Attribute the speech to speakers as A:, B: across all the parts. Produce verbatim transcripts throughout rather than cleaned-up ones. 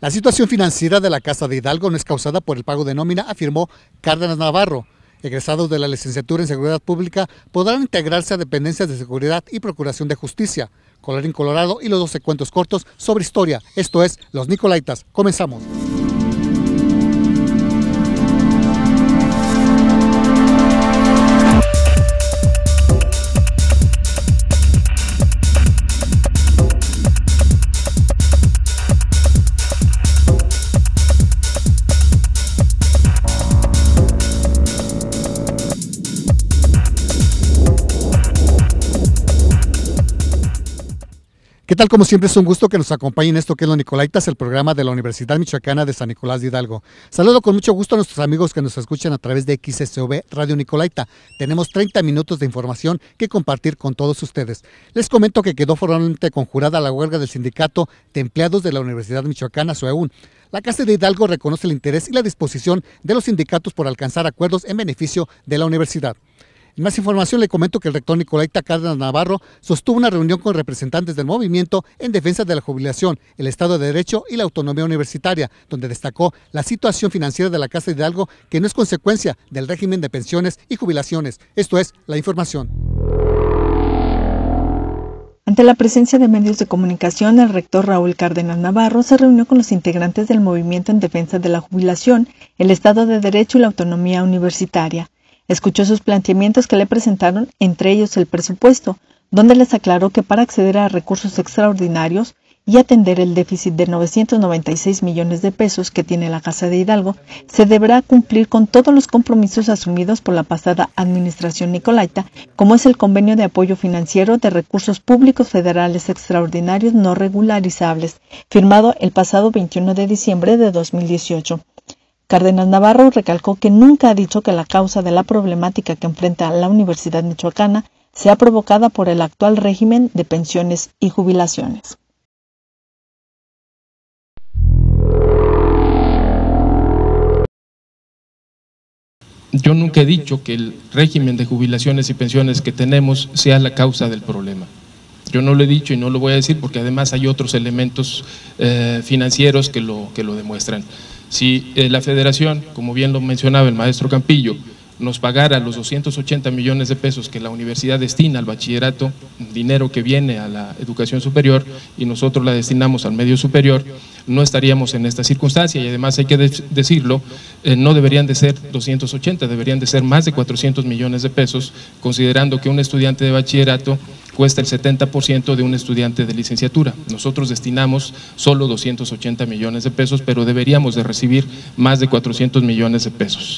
A: La situación financiera de la Casa de Hidalgo no es causada por el pago de nómina, afirmó Cárdenas Navarro. Egresados de la licenciatura en Seguridad Pública podrán integrarse a dependencias de seguridad y procuración de justicia. Colorín colorado y los doce cuentos cortos sobre historia. Esto es Los Nicolaitas. Comenzamos. ¿Qué tal? Como siempre es un gusto que nos acompañen en esto que es Los Nicolaitas, el programa de la Universidad Michoacana de San Nicolás de Hidalgo. Saludo con mucho gusto a nuestros amigos que nos escuchan a través de X S O V Radio Nicolaita. Tenemos treinta minutos de información que compartir con todos ustedes. Les comento que quedó formalmente conjurada la huelga del Sindicato de Empleados de la Universidad Michoacana, SUEUN. La Casa de Hidalgo reconoce el interés y la disposición de los sindicatos por alcanzar acuerdos en beneficio de la universidad. En más información le comento que el rector Nicolaita Cárdenas Navarro sostuvo una reunión con representantes del movimiento en defensa de la jubilación, el Estado de Derecho y la autonomía universitaria, donde destacó la situación financiera de la Casa de Hidalgo que no es consecuencia del régimen de pensiones y jubilaciones. Esto es la información.
B: Ante la presencia de medios de comunicación, el rector Raúl Cárdenas Navarro se reunió con los integrantes del movimiento en defensa de la jubilación, el Estado de Derecho y la autonomía universitaria. Escuchó sus planteamientos que le presentaron, entre ellos el presupuesto, donde les aclaró que para acceder a recursos extraordinarios y atender el déficit de novecientos noventa y seis millones de pesos que tiene la Casa de Hidalgo, se deberá cumplir con todos los compromisos asumidos por la pasada administración Nicolaita, como es el convenio de apoyo financiero de recursos públicos federales extraordinarios no regularizables, firmado el pasado veintiuno de diciembre de dos mil dieciocho. Cárdenas Navarro recalcó que nunca ha dicho que la causa de la problemática que enfrenta la Universidad Michoacana sea provocada por el actual régimen de pensiones y jubilaciones.
C: Yo nunca he dicho que el régimen de jubilaciones y pensiones que tenemos sea la causa del problema. Yo no lo he dicho y no lo voy a decir porque además hay otros elementos eh, financieros que lo, que lo demuestran. Si eh, la federación, como bien lo mencionaba el maestro Campillo, nos pagara los doscientos ochenta millones de pesos que la universidad destina al bachillerato, dinero que viene a la educación superior y nosotros la destinamos al medio superior, no estaríamos en esta circunstancia y además hay que de decirlo, eh, no deberían de ser doscientos ochenta, deberían de ser más de cuatrocientos millones de pesos, considerando que un estudiante de bachillerato cuesta el setenta por ciento de un estudiante de licenciatura. Nosotros destinamos solo doscientos ochenta millones de pesos, pero deberíamos de recibir más de cuatrocientos millones de pesos.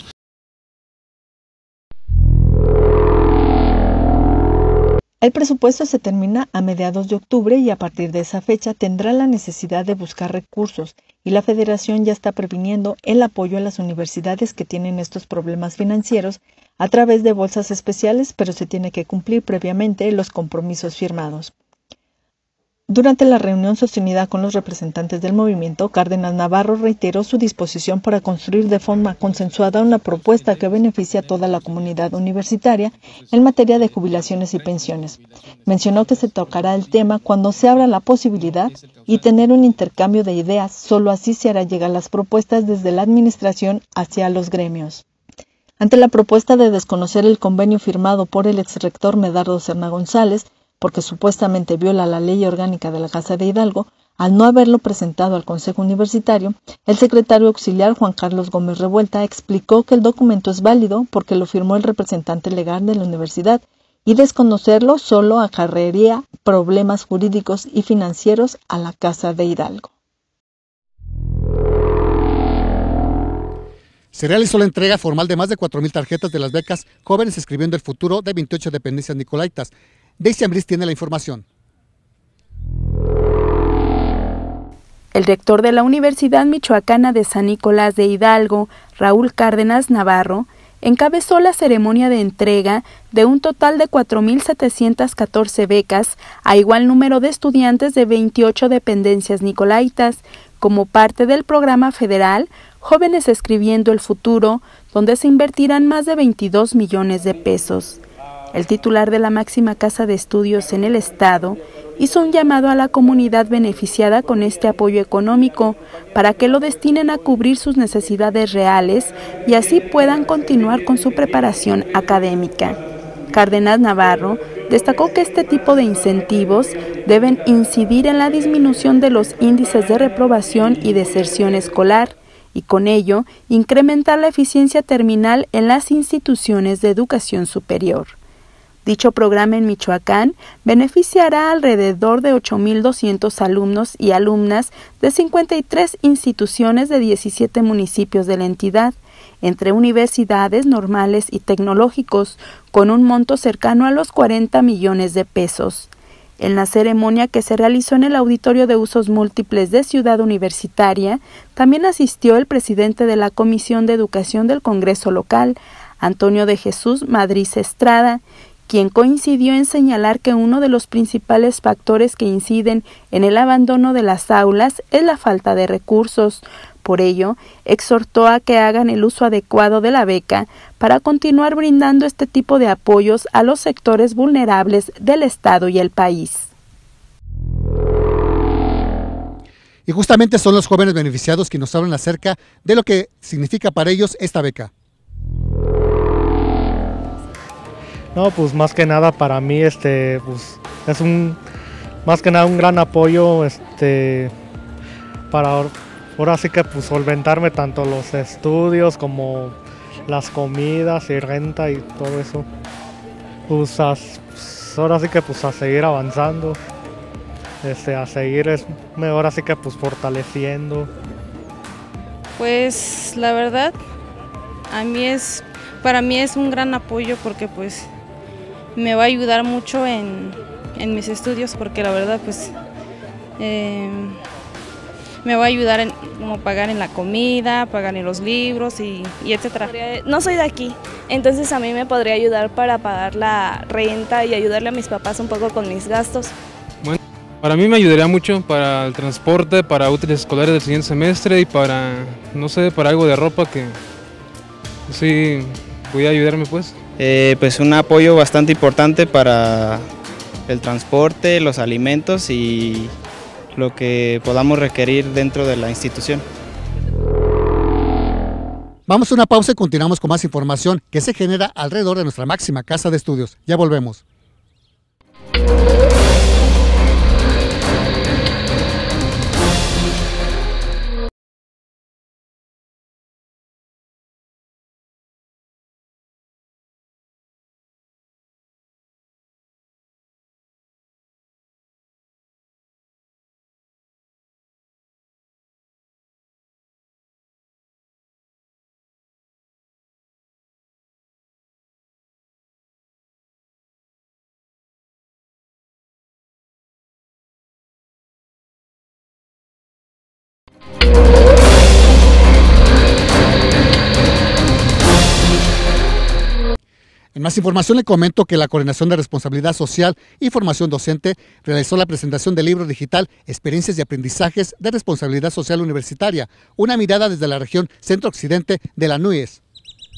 B: El presupuesto se termina a mediados de octubre y a partir de esa fecha tendrá la necesidad de buscar recursos y la Federación ya está previniendo el apoyo a las universidades que tienen estos problemas financieros a través de bolsas especiales, pero se tiene que cumplir previamente los compromisos firmados. Durante la reunión sostenida con los representantes del movimiento, Cárdenas Navarro reiteró su disposición para construir de forma consensuada una propuesta que beneficie a toda la comunidad universitaria en materia de jubilaciones y pensiones. Mencionó que se tocará el tema cuando se abra la posibilidad y tener un intercambio de ideas, solo así se hará llegar las propuestas desde la administración hacia los gremios. Ante la propuesta de desconocer el convenio firmado por el exrector Medardo Serna González, porque supuestamente viola la ley orgánica de la Casa de Hidalgo, al no haberlo presentado al Consejo Universitario, el secretario auxiliar Juan Carlos Gómez Revuelta explicó que el documento es válido porque lo firmó el representante legal de la universidad y desconocerlo solo acarrearía problemas jurídicos y financieros a la Casa de Hidalgo.
A: Se realizó la entrega formal de más de cuatro mil tarjetas de las becas Jóvenes Escribiendo el Futuro de veintiocho dependencias nicolaitas. Daisy Ambriz tiene la información.
D: El rector de la Universidad Michoacana de San Nicolás de Hidalgo, Raúl Cárdenas Navarro, encabezó la ceremonia de entrega de un total de cuatro mil setecientas catorce becas a igual número de estudiantes de veintiocho dependencias nicolaitas, como parte del programa federal Jóvenes Escribiendo el Futuro, donde se invertirán más de veintidós millones de pesos. El titular de la máxima casa de estudios en el estado hizo un llamado a la comunidad beneficiada con este apoyo económico para que lo destinen a cubrir sus necesidades reales y así puedan continuar con su preparación académica. Cárdenas Navarro destacó que este tipo de incentivos deben incidir en la disminución de los índices de reprobación y deserción escolar y con ello incrementar la eficiencia terminal en las instituciones de educación superior. Dicho programa en Michoacán beneficiará alrededor de ocho mil doscientos alumnos y alumnas de cincuenta y tres instituciones de diecisiete municipios de la entidad, entre universidades normales y tecnológicos, con un monto cercano a los cuarenta millones de pesos. En la ceremonia que se realizó en el Auditorio de Usos Múltiples de Ciudad Universitaria, también asistió el presidente de la Comisión de Educación del Congreso Local, Antonio de Jesús Madrid Estrada, quien coincidió en señalar que uno de los principales factores que inciden en el abandono de las aulas es la falta de recursos. Por ello, exhortó a que hagan el uso adecuado de la beca para continuar brindando este tipo de apoyos a los sectores vulnerables del Estado y el país.
A: Y justamente son los jóvenes beneficiados quienes nos hablan acerca de lo que significa para ellos esta beca.
E: No, pues más que nada para mí este pues es un más que nada un gran apoyo este para ahora sí que pues solventarme tanto los estudios como las comidas y renta y todo eso. Pues, a, pues ahora sí que pues a seguir avanzando. Este a seguir es ahora sí que pues fortaleciendo.
F: Pues la verdad a mí es para mí es un gran apoyo porque pues me va a ayudar mucho en, en mis estudios porque la verdad pues eh, me va a ayudar en como pagar en la comida, pagar en los libros y, y etcétera.
G: No soy de aquí, entonces a mí me podría ayudar para pagar la renta y ayudarle a mis papás un poco con mis gastos.
H: Bueno, para mí me ayudaría mucho para el transporte, para útiles escolares del siguiente semestre y para, no sé, para algo de ropa que sí voy a ayudarme pues.
I: Eh, pues un apoyo bastante importante para el transporte, los alimentos y lo que podamos requerir dentro de la institución.
A: Vamos a una pausa y continuamos con más información que se genera alrededor de nuestra máxima casa de estudios. Ya volvemos. En más información le comento que la Coordinación de Responsabilidad Social y Formación Docente realizó la presentación del libro digital Experiencias y Aprendizajes de Responsabilidad Social Universitaria, una mirada desde la región centro-occidente de la N U Y E S.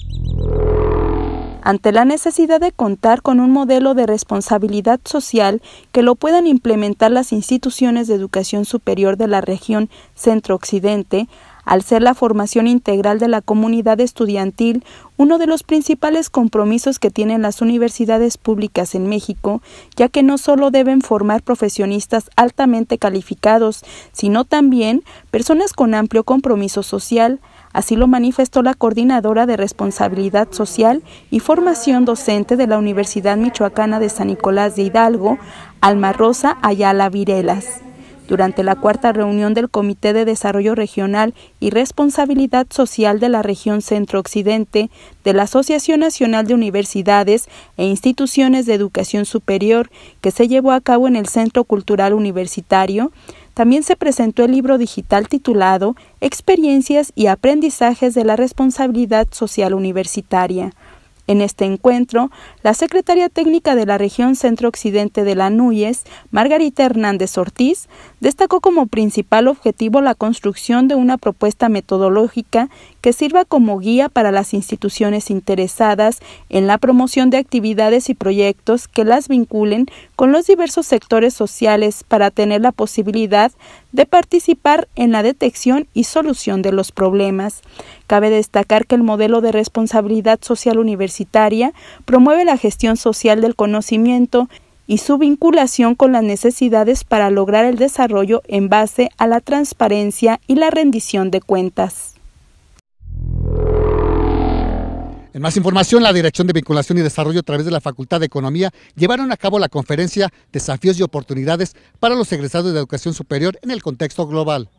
D: Ante la necesidad de contar con un modelo de responsabilidad social que lo puedan implementar las instituciones de educación superior de la región centro-occidente, al ser la formación integral de la comunidad estudiantil uno de los principales compromisos que tienen las universidades públicas en México, ya que no solo deben formar profesionistas altamente calificados, sino también personas con amplio compromiso social. Así lo manifestó la coordinadora de Responsabilidad Social y Formación Docente de la Universidad Michoacana de San Nicolás de Hidalgo, Alma Rosa Ayala Virelas. Durante la cuarta reunión del Comité de Desarrollo Regional y Responsabilidad Social de la Región Centro-Occidente de la Asociación Nacional de Universidades e Instituciones de Educación Superior, que se llevó a cabo en el Centro Cultural Universitario, también se presentó el libro digital titulado Experiencias y Aprendizajes de la Responsabilidad Social Universitaria. En este encuentro, la secretaria técnica de la región centro-occidente de la N U Y E S, Margarita Hernández Ortiz, destacó como principal objetivo la construcción de una propuesta metodológica que sirva como guía para las instituciones interesadas en la promoción de actividades y proyectos que las vinculen con los diversos sectores sociales para tener la posibilidad de participar en la detección y solución de los problemas. Cabe destacar que el modelo de responsabilidad social universitaria promueve la gestión social del conocimiento y su vinculación con las necesidades para lograr el desarrollo en base a la transparencia y la rendición de cuentas.
A: En más información, la Dirección de Vinculación y Desarrollo a través de la Facultad de Economía llevaron a cabo la conferencia Desafíos y Oportunidades para los egresados de Educación Superior en el contexto global.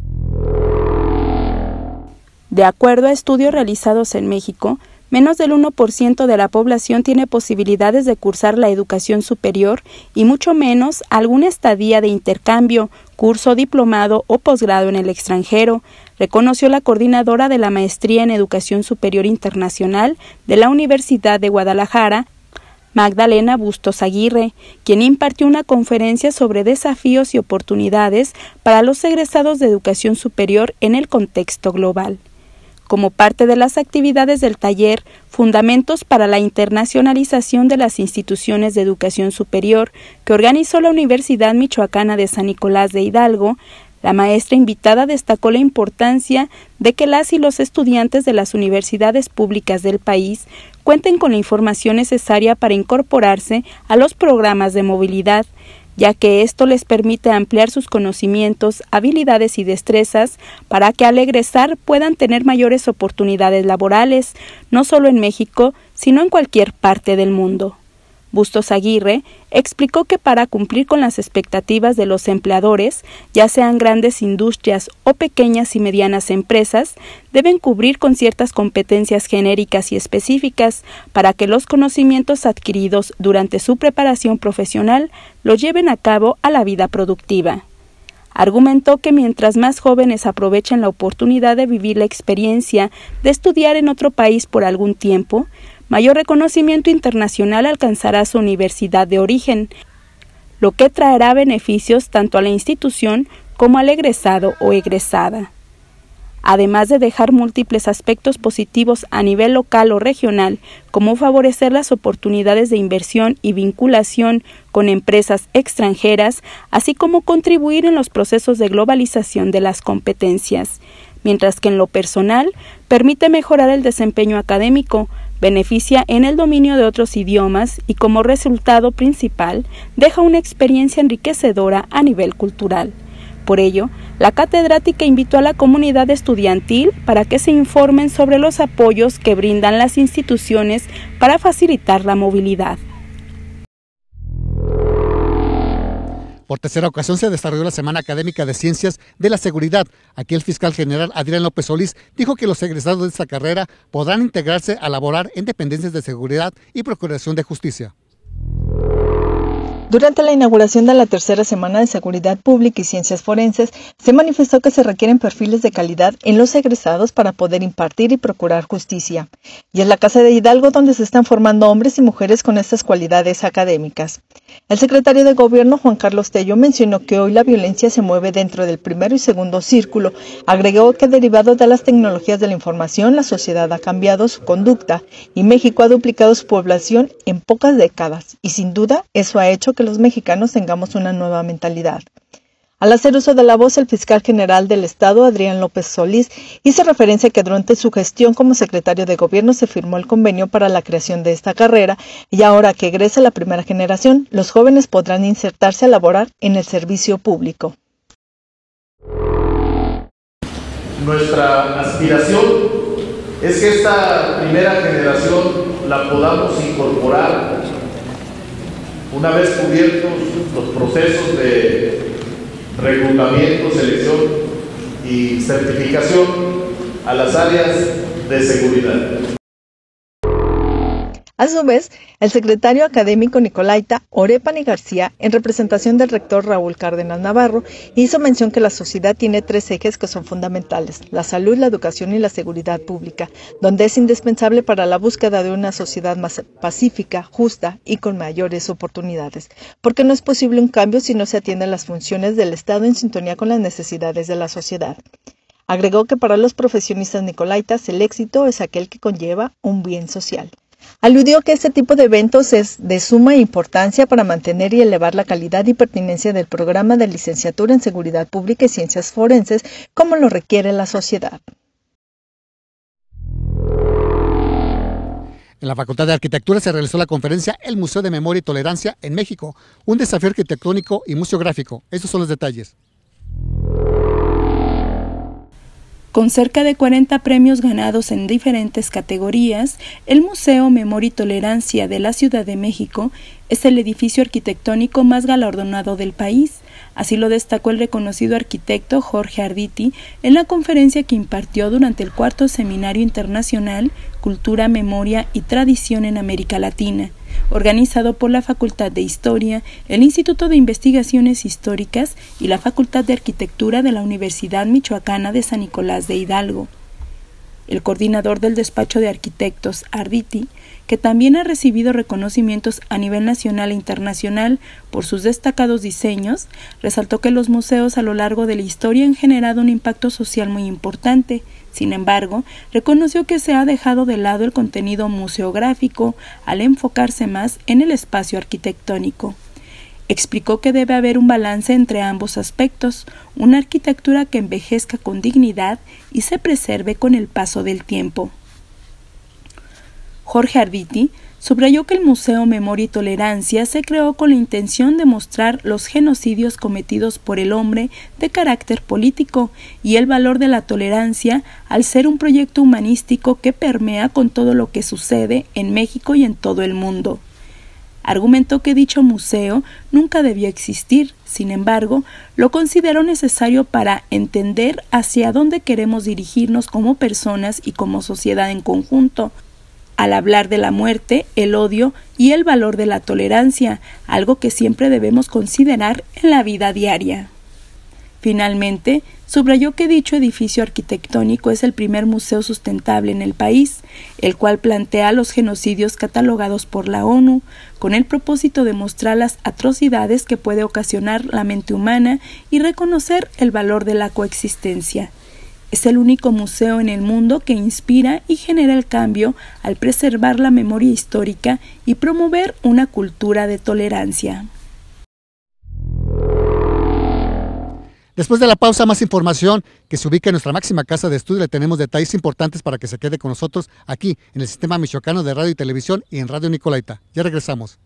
D: De acuerdo a estudios realizados en México, menos del uno por ciento de la población tiene posibilidades de cursar la educación superior y mucho menos alguna estadía de intercambio, curso diplomado o posgrado en el extranjero, reconoció la coordinadora de la Maestría en Educación Superior Internacional de la Universidad de Guadalajara, Magdalena Bustos Aguirre, quien impartió una conferencia sobre desafíos y oportunidades para los egresados de educación superior en el contexto global. Como parte de las actividades del taller Fundamentos para la Internacionalización de las Instituciones de Educación Superior, que organizó la Universidad Michoacana de San Nicolás de Hidalgo, la maestra invitada destacó la importancia de que las y los estudiantes de las universidades públicas del país cuenten con la información necesaria para incorporarse a los programas de movilidad, ya que esto les permite ampliar sus conocimientos, habilidades y destrezas para que al egresar puedan tener mayores oportunidades laborales, no solo en México, sino en cualquier parte del mundo. Bustos Aguirre explicó que para cumplir con las expectativas de los empleadores, ya sean grandes industrias o pequeñas y medianas empresas, deben cubrir con ciertas competencias genéricas y específicas para que los conocimientos adquiridos durante su preparación profesional los lleven a cabo a la vida productiva. Argumentó que mientras más jóvenes aprovechen la oportunidad de vivir la experiencia de estudiar en otro país por algún tiempo, mayor reconocimiento internacional alcanzará su universidad de origen, lo que traerá beneficios tanto a la institución como al egresado o egresada. Además de dejar múltiples aspectos positivos a nivel local o regional, como favorecer las oportunidades de inversión y vinculación con empresas extranjeras, así como contribuir en los procesos de globalización de las competencias, mientras que en lo personal permite mejorar el desempeño académico, beneficia en el dominio de otros idiomas y como resultado principal deja una experiencia enriquecedora a nivel cultural. Por ello, la catedrática invitó a la comunidad estudiantil para que se informen sobre los apoyos que brindan las instituciones para facilitar la movilidad.
A: Por tercera ocasión se desarrolló la Semana Académica de Ciencias de la Seguridad. Aquí el fiscal general Adrián López Solís dijo que los egresados de esta carrera podrán integrarse a laborar en dependencias de seguridad y procuración de justicia.
B: Durante la inauguración de la tercera Semana de Seguridad Pública y Ciencias Forenses, se manifestó que se requieren perfiles de calidad en los egresados para poder impartir y procurar justicia. Y es la Casa de Hidalgo donde se están formando hombres y mujeres con estas cualidades académicas. El secretario de Gobierno, Juan Carlos Tello, mencionó que hoy la violencia se mueve dentro del primero y segundo círculo. Agregó que derivado de las tecnologías de la información, la sociedad ha cambiado su conducta y México ha duplicado su población en pocas décadas. Y sin duda, eso ha hecho que los mexicanos tengamos una nueva mentalidad. Al hacer uso de la voz, el fiscal general del Estado, Adrián López Solís, hizo referencia a que durante su gestión como secretario de Gobierno se firmó el convenio para la creación de esta carrera y ahora que egresa la primera generación, los jóvenes podrán insertarse a laborar en el servicio público.
J: Nuestra aspiración es que esta primera generación la podamos incorporar una vez cubiertos los procesos de reclutamiento, selección y certificación a las áreas de seguridad.
B: A su vez, el secretario académico nicolaita Orepani García, en representación del rector Raúl Cárdenas Navarro, hizo mención que la sociedad tiene tres ejes que son fundamentales: la salud, la educación y la seguridad pública, donde es indispensable para la búsqueda de una sociedad más pacífica, justa y con mayores oportunidades, porque no es posible un cambio si no se atienden las funciones del Estado en sintonía con las necesidades de la sociedad. Agregó que para los profesionistas nicolaitas el éxito es aquel que conlleva un bien social. Aludió que este tipo de eventos es de suma importancia para mantener y elevar la calidad y pertinencia del programa de licenciatura en Seguridad Pública y Ciencias Forenses, como lo requiere la sociedad.
A: En la Facultad de Arquitectura se realizó la conferencia El Museo de Memoria y Tolerancia en México, un desafío arquitectónico y museográfico. Estos son los detalles.
D: Con cerca de cuarenta premios ganados en diferentes categorías, el Museo Memoria y Tolerancia de la Ciudad de México es el edificio arquitectónico más galardonado del país. Así lo destacó el reconocido arquitecto Jorge Arditi en la conferencia que impartió durante el cuarto Seminario Internacional Cultura, Memoria y Tradición en América Latina, organizado por la Facultad de Historia, el Instituto de Investigaciones Históricas y la Facultad de Arquitectura de la Universidad Michoacana de San Nicolás de Hidalgo. El coordinador del despacho de arquitectos, Arditi, que también ha recibido reconocimientos a nivel nacional e internacional por sus destacados diseños, resaltó que los museos a lo largo de la historia han generado un impacto social muy importante. Sin embargo, reconoció que se ha dejado de lado el contenido museográfico al enfocarse más en el espacio arquitectónico. Explicó que debe haber un balance entre ambos aspectos, una arquitectura que envejezca con dignidad y se preserve con el paso del tiempo. Jorge Arditi subrayó que el Museo Memoria y Tolerancia se creó con la intención de mostrar los genocidios cometidos por el hombre de carácter político y el valor de la tolerancia al ser un proyecto humanístico que permea con todo lo que sucede en México y en todo el mundo. Argumentó que dicho museo nunca debió existir, sin embargo, lo consideró necesario para entender hacia dónde queremos dirigirnos como personas y como sociedad en conjunto, al hablar de la muerte, el odio y el valor de la tolerancia, algo que siempre debemos considerar en la vida diaria. Finalmente, subrayó que dicho edificio arquitectónico es el primer museo sustentable en el país, el cual plantea los genocidios catalogados por la ONU, con el propósito de mostrar las atrocidades que puede ocasionar la mente humana y reconocer el valor de la coexistencia. Es el único museo en el mundo que inspira y genera el cambio al preservar la memoria histórica y promover una cultura de tolerancia.
A: Después de la pausa, más información que se ubica en nuestra máxima casa de estudio. Le tenemos detalles importantes para que se quede con nosotros aquí en el Sistema Michoacano de Radio y Televisión y en Radio Nicolaita. Ya regresamos.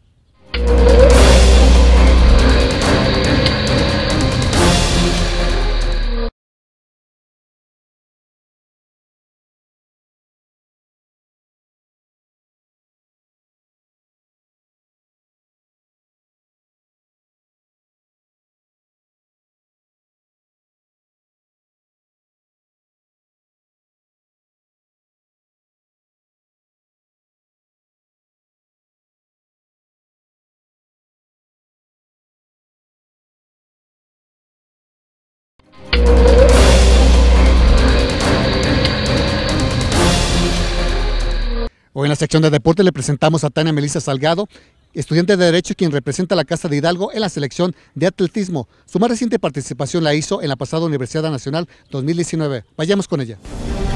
A: Hoy en la sección de deporte le presentamos a Tania Melissa Salgado, estudiante de Derecho, quien representa a la Casa de Hidalgo en la selección de atletismo. Su más reciente participación la hizo en la pasada Universidad Nacional dos mil diecinueve. Vayamos con ella.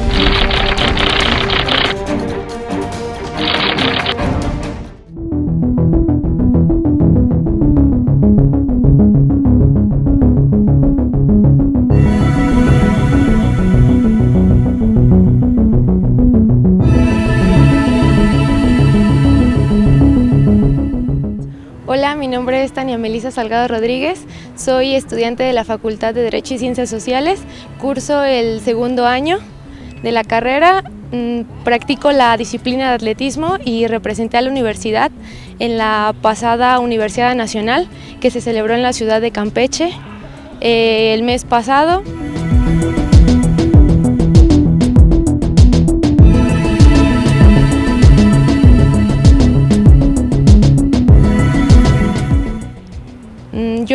K: Hola, mi nombre es Tania Melissa Salgado Rodríguez, soy estudiante de la Facultad de Derecho y Ciencias Sociales, curso el segundo año de la carrera, mmm, practico la disciplina de atletismo y representé a la universidad en la pasada Universidad Nacional que se celebró en la ciudad de Campeche eh, el mes pasado.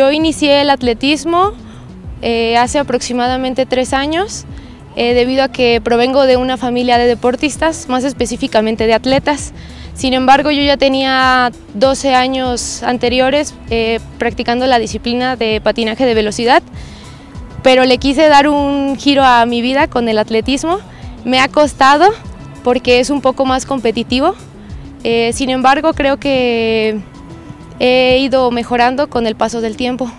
K: yo inicié el atletismo eh, hace aproximadamente tres años, eh, debido a que provengo de una familia de deportistas, más específicamente de atletas. Sin embargo, yo ya tenía doce años anteriores eh, practicando la disciplina de patinaje de velocidad, pero le quise dar un giro a mi vida con el atletismo. Me ha costado porque es un poco más competitivo, eh, sin embargo creo que he ido mejorando con el paso del tiempo.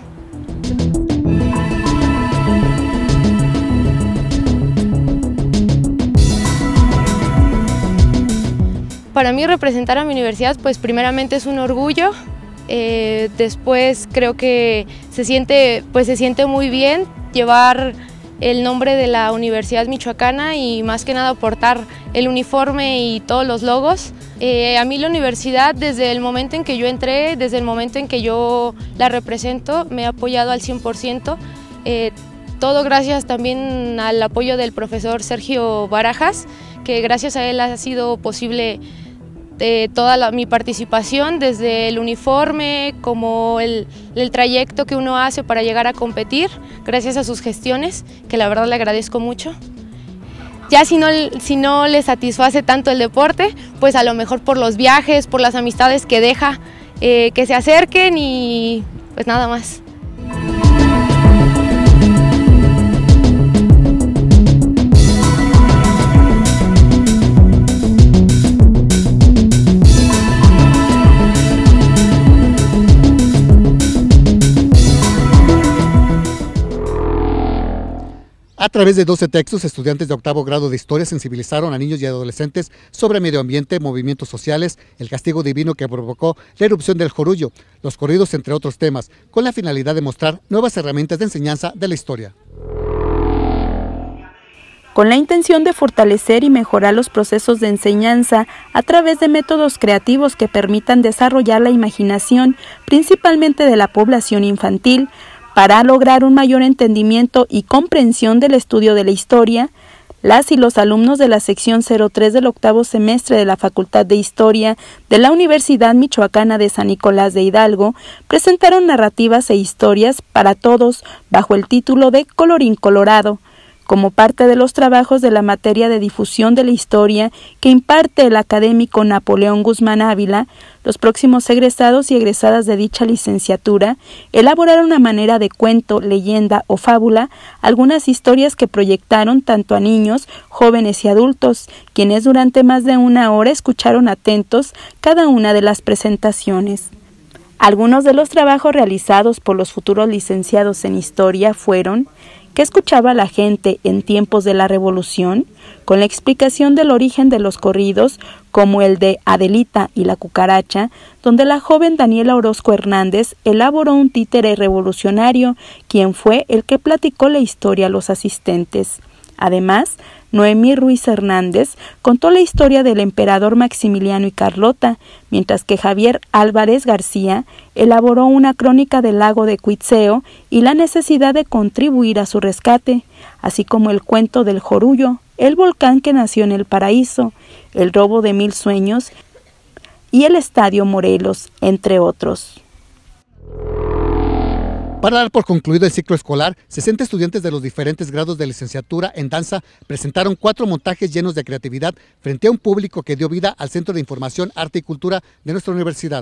K: Para mí representar a mi universidad, pues primeramente es un orgullo, eh, después creo que se siente, pues se siente muy bien llevar el nombre de la Universidad Michoacana y más que nada portar el uniforme y todos los logos. Eh, a mí la universidad, desde el momento en que yo entré, desde el momento en que yo la represento, me ha apoyado al cien por ciento. Eh, todo gracias también al apoyo del profesor Sergio Barajas, que gracias a él ha sido posible eh, toda la, mi participación, desde el uniforme, como el, el trayecto que uno hace para llegar a competir, gracias a sus gestiones, que la verdad le agradezco mucho. Ya si no, si no le satisface tanto el deporte, pues a lo mejor por los viajes, por las amistades que deja, eh, que se acerquen y pues nada más.
A: A través de doce textos, estudiantes de octavo grado de Historia sensibilizaron a niños y adolescentes sobre medio ambiente, movimientos sociales, el castigo divino que provocó la erupción del Jorullo, los corridos, entre otros temas, con la finalidad de mostrar nuevas herramientas de enseñanza de la historia.
D: Con la intención de fortalecer y mejorar los procesos de enseñanza a través de métodos creativos que permitan desarrollar la imaginación, principalmente de la población infantil, para lograr un mayor entendimiento y comprensión del estudio de la historia, las y los alumnos de la sección cero tres del octavo semestre de la Facultad de Historia de la Universidad Michoacana de San Nicolás de Hidalgo presentaron narrativas e historias para todos bajo el título de Colorín Colorado, como parte de los trabajos de la materia de difusión de la historia que imparte el académico Napoleón Guzmán Ávila. Los próximos egresados y egresadas de dicha licenciatura elaboraron a manera de cuento, leyenda o fábula algunas historias que proyectaron tanto a niños, jóvenes y adultos, quienes durante más de una hora escucharon atentos cada una de las presentaciones. Algunos de los trabajos realizados por los futuros licenciados en Historia fueron: ¿qué escuchaba la gente en tiempos de la Revolución?, con la explicación del origen de los corridos, como el de Adelita y la cucaracha, donde la joven Daniela Orozco Hernández elaboró un títere revolucionario, quien fue el que platicó la historia a los asistentes. Además, Noemí Ruiz Hernández contó la historia del emperador Maximiliano y Carlota, mientras que Javier Álvarez García elaboró una crónica del lago de Cuitzeo y la necesidad de contribuir a su rescate, así como el cuento del Jorullo, el volcán que nació en el paraíso, el robo de mil sueños y el Estadio Morelos, entre otros.
A: Para dar por concluido el ciclo escolar, sesenta estudiantes de los diferentes grados de licenciatura en danza presentaron cuatro montajes llenos de creatividad frente a un público que dio vida al Centro de Información, Arte y Cultura de nuestra universidad.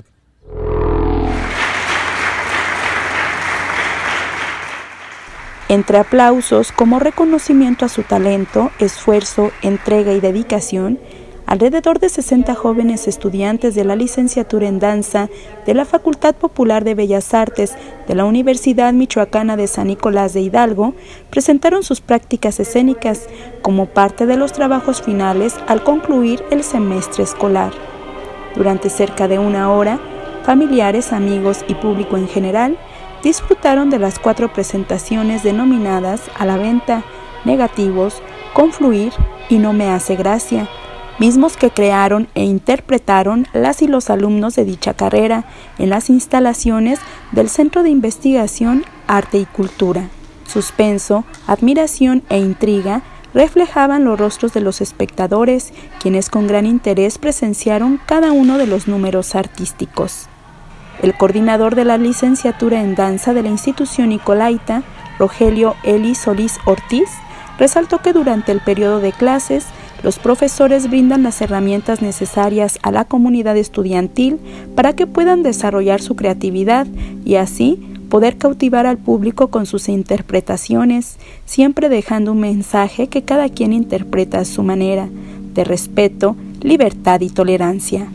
D: Entre aplausos como reconocimiento a su talento, esfuerzo, entrega y dedicación, alrededor de sesenta jóvenes estudiantes de la licenciatura en danza de la Facultad Popular de Bellas Artes de la Universidad Michoacana de San Nicolás de Hidalgo presentaron sus prácticas escénicas como parte de los trabajos finales al concluir el semestre escolar. Durante cerca de una hora, familiares, amigos y público en general disfrutaron de las cuatro presentaciones denominadas A la Venta, Negativos, Confluir y No Me Hace Gracia, mismos que crearon e interpretaron las y los alumnos de dicha carrera en las instalaciones del Centro de Investigación, Arte y Cultura. Suspenso, admiración e intriga reflejaban los rostros de los espectadores, quienes con gran interés presenciaron cada uno de los números artísticos. El coordinador de la licenciatura en danza de la institución nicolaita, Rogelio Eli Solís Ortiz, resaltó que durante el periodo de clases, los profesores brindan las herramientas necesarias a la comunidad estudiantil para que puedan desarrollar su creatividad y así poder cautivar al público con sus interpretaciones, siempre dejando un mensaje que cada quien interpreta a su manera, de respeto, libertad y tolerancia.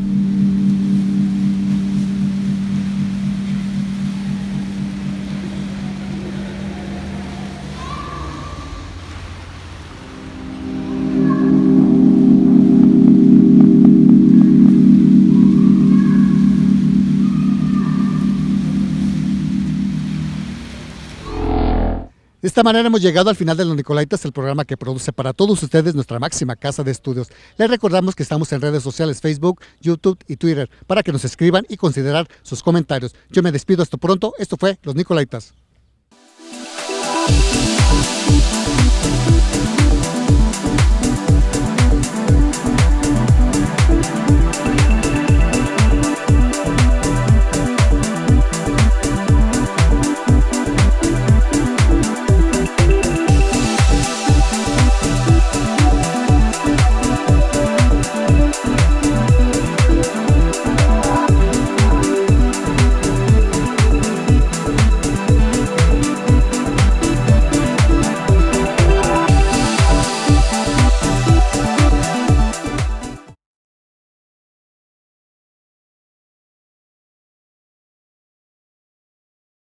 A: De esta manera hemos llegado al final de Los Nicolaitas, el programa que produce para todos ustedes nuestra máxima casa de estudios. Les recordamos que estamos en redes sociales, Facebook, YouTube y Twitter, para que nos escriban y considerar sus comentarios. Yo me despido hasta pronto. Esto fue Los Nicolaitas.